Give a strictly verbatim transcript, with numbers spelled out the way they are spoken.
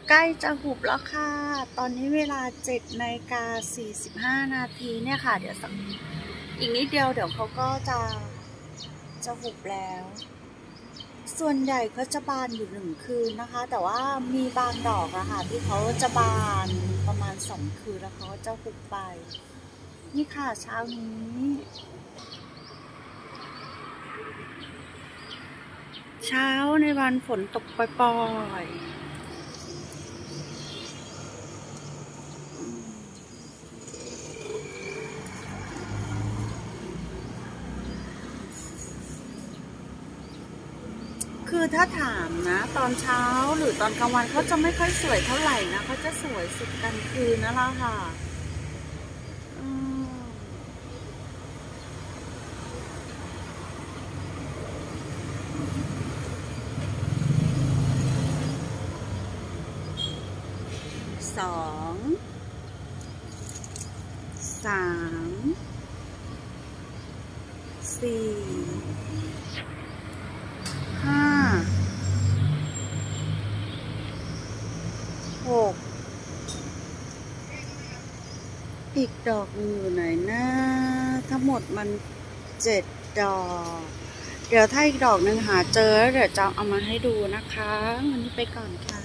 ใกล้จะหุบแล้วค่ะตอนนี้เวลาเจ็ดนาฬิกาสี่สิบห้านาทีเนี่ยค่ะเดี๋ยวสักอีกนิดเดียวเดี๋ยวเขาก็จะจะหุบแล้วส่วนใหญ่เขาจะบานอยู่หนึ่งคืนนะคะแต่ว่ามีบางดอกอะค่ะที่เขาจะบานประมาณสองคืนแล้วเขาจะหุบไปนี่ค่ะเช้านี้เช้าในวันฝนตกปล่อยๆคือถ้าถามนะตอนเช้าหรือตอนกลางวันเขาจะไม่ค่อยสวยเท่าไหร่นะเขาจะสวยสุดกลางคืนนั่นแหละค่ะสองสามสี่ห้าหกอีกดอกอยู่ไหนนะทั้งหมดมันเจ็ดดอกเดี๋ยวถ้าอีกดอกหนึ่งหาเจอแล้วเดี๋ยวจะเอามาให้ดูนะคะวันนี้ไปก่อนค่ะ